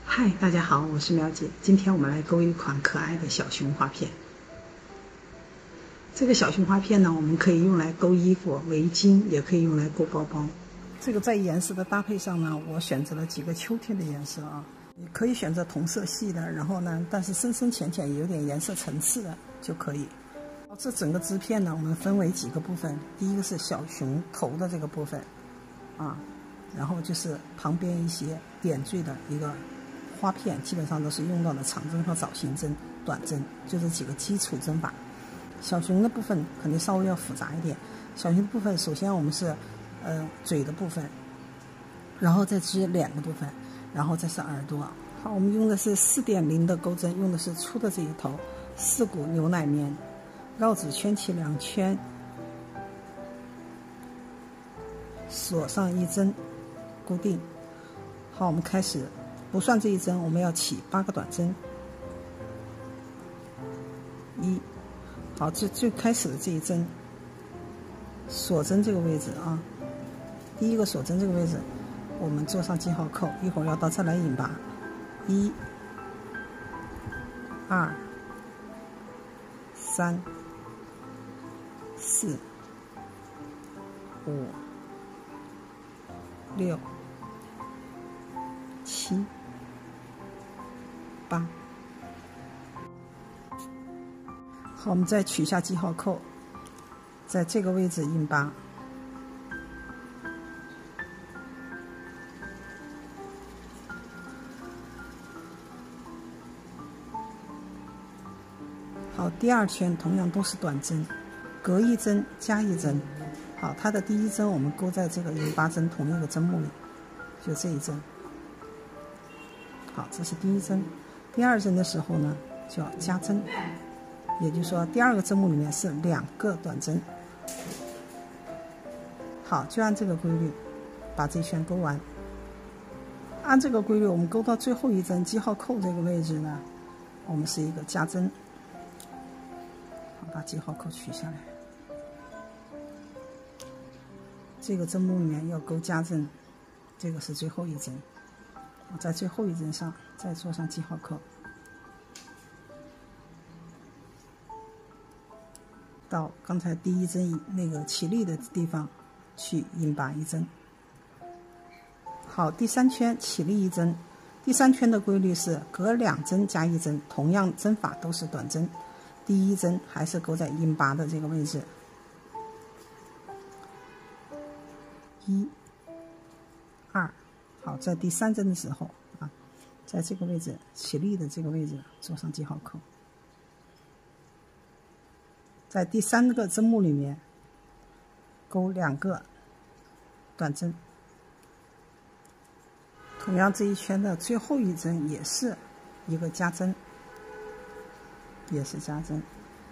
嗨，大家好，我是苗姐。今天我们来钩一款可爱的小熊花片。这个小熊花片呢，我们可以用来钩衣服、围巾，也可以用来钩包包。这个在颜色的搭配上呢，我选择了几个秋天的颜色啊。你可以选择同色系的，然后呢，但是深深浅浅有点颜色层次的就可以。这整个织片呢，我们分为几个部分。第一个是小熊头的这个部分，然后就是旁边一些点缀的一个花片，基本上都是用到的长针和枣形针、短针，就这几个基础针法。小熊的部分肯定稍微要复杂一点。小熊的部分，首先我们是嘴的部分，然后再织脸的部分，然后再是耳朵。好，我们用的是4.0的钩针，用的是粗的这一头，4股牛奶棉，绕指圈起2圈，锁上1针，固定。好，我们开始。不算这一针，我们要起8个短针。好，最开始的这一针，锁针这个位置啊，第一个锁针这个位置，我们做上记号扣，一会儿要到这来引拔。1、2、3、4、5、6、7、8。好，我们再取下记号扣，在这个位置引拔。好，第2圈同样都是短针，隔1针加1针。好，它的第1针我们钩在这个引拔针同一个针目里，就这一针。好，这是第1针。第2针的时候呢，就要加针，也就是说第2个针目里面是2个短针。好，就按这个规律把这一圈钩完。按这个规律，我们钩到最后1针记号扣这个位置呢，我们是一个加针。好，把记号扣取下来。这个针目里面要钩加针，这个是最后1针。在最后1针上再做上记号扣，到刚才第1针那个起立的地方去引拔1针。好，第3圈起立1针，第3圈的规律是隔2针加1针，同样针法都是短针。第1针还是钩在引拔的这个位置。1、2。好，在第3针的时候在这个位置起立的这个位置做上记号扣，在第3个针目里面钩2个短针。同样这一圈的最后1针也是一个加针，也是加针。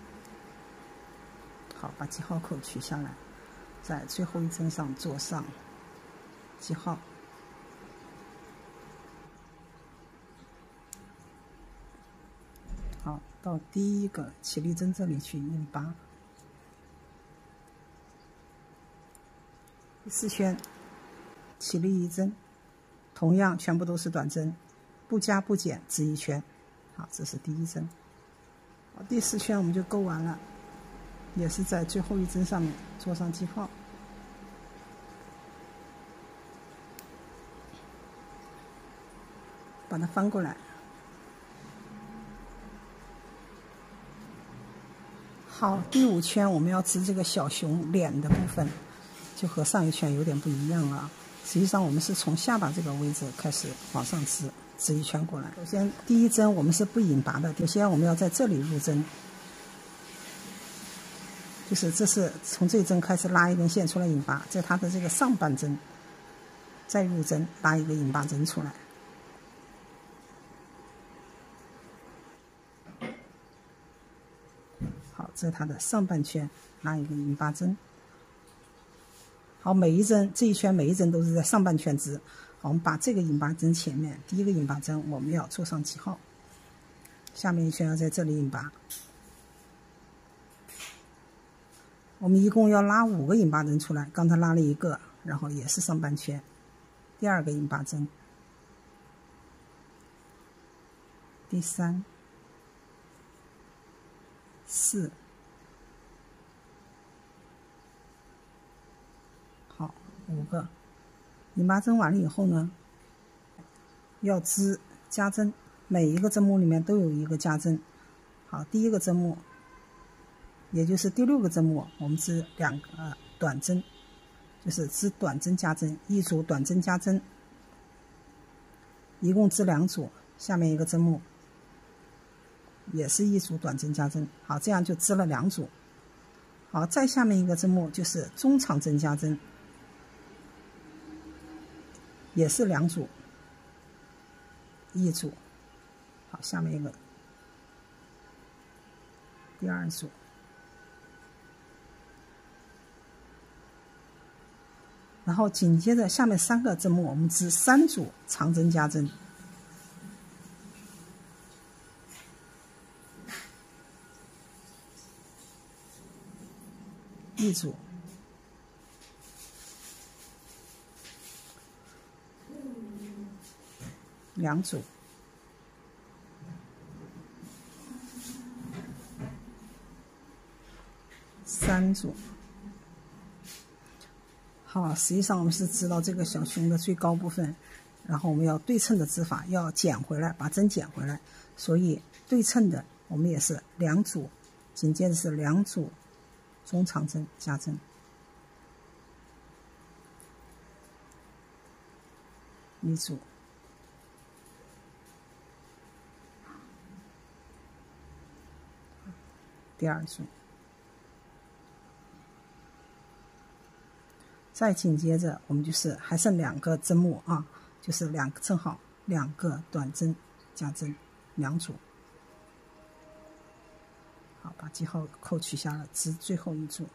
好，把记号扣取下来，在最后1针上做上记号。好，到第1个起立针这里去引拔。第4圈起立1针，同样全部都是短针，不加不减织1圈。好，这是第1针。好，第4圈我们就钩完了，也是在最后1针上面做上记号。把它翻过来。好，第5圈我们要织这个小熊脸的部分，就和上一圈有点不一样了。实际上我们是从下巴这个位置开始往上织1圈过来。首先第1针我们是不引拔的，首先我们要在这里入针，就是这是从这一针开始拉一根线出来引拔，在它的这个上半针再入针，拉一个引拔针出来。好，在它的上半圈拉一个引拔针。好，每一针这一圈每一针都是在上半圈织。好，我们把这个引拔针前面第1个引拔针我们要做上记号，下面一圈要在这里引拔。我们一共要拉5个引拔针出来，刚才拉了1个，然后也是上半圈，第2个引拔针， 第3、4，好，5个。引拔针完了以后呢，要织加针，每一个针目里面都有一个加针。好，第1个针目，也就是第6个针目，我们织2个短针，就是织短针加针，一组短针加针，一共织2组。下面一个针目也是一组短针加针。好，这样就织了2组。好，再下面一个针目就是中长针加针，也是2组，一组。好，下面一个第2组，然后紧接着下面3个针目我们织3组长针加针，一组，2组，3组。好，实际上我们是织到这个小胸的最高部分，然后我们要对称的织法，要剪回来，把针剪回来。所以对称的我们也是2组，紧接着是2组中长针加针，一组，第2组，再紧接着我们就是还剩2个针目啊，就是正好2个短针加针，2组。好，把记号扣取下了，织最后一组。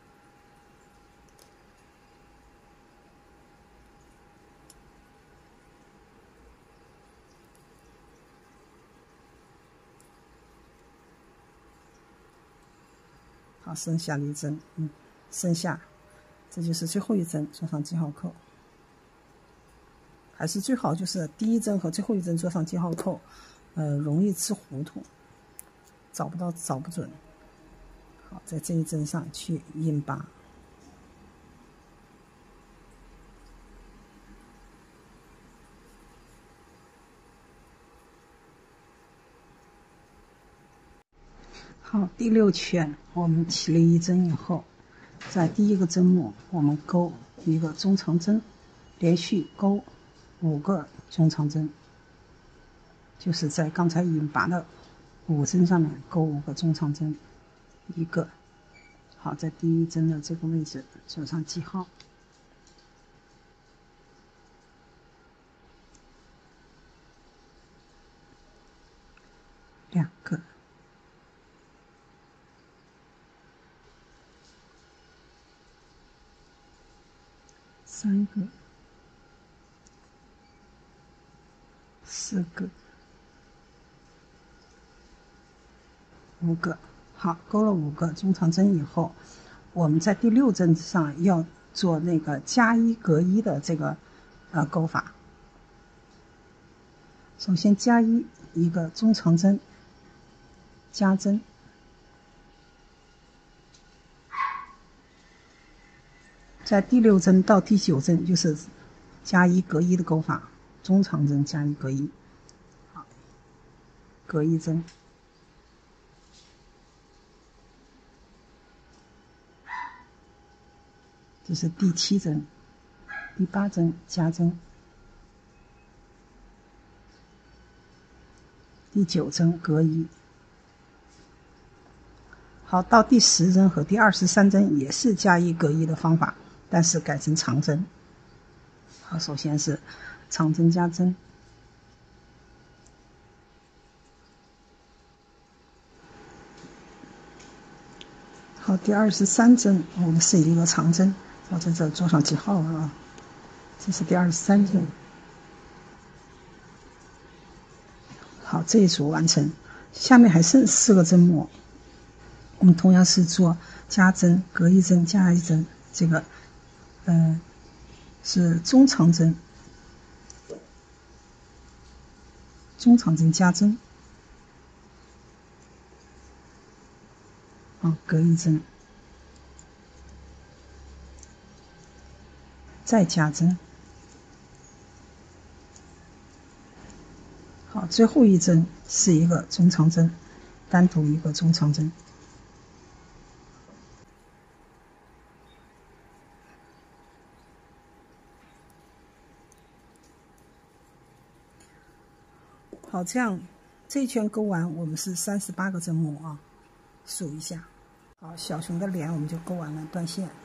好，剩下的一针，剩下，这就是最后一针，做上记号扣。还是最好就是第1针和最后一针做上记号扣，容易织糊涂，找不准。好，在这一针上去引拔。好，第6圈我们起了1针以后，在第1个针目我们钩一个中长针，连续钩5个中长针，就是在刚才引拔的5针上面钩5个中长针，1个。好，在第1针的这个位置做上记号。2个。3个。4个。5个。好，钩了5个中长针以后，我们在第6针上要做那个加1隔1的这个钩法。首先加一个中长针加针，在第6针到第9针就是加1隔1的钩法，中长针加1隔1，好，隔1针。这是第7针、第8针加针，第9针隔1。好，到第10针和第23针也是加1隔1的方法，但是改成长针。好，首先是长针加针。好，第23针我们是一个长针，我在这做上记号啊。这是第23针。好，这一组完成，下面还剩4个针目，我们同样是做加针，隔1针加1针，这个是中长针加针， 好，隔一针，再加针。好，最后一针是一个中长针，单独一个中长针。好，这样这一圈勾完，我们是38个针目啊，数一下。好，小熊的脸我们就勾完了，断线。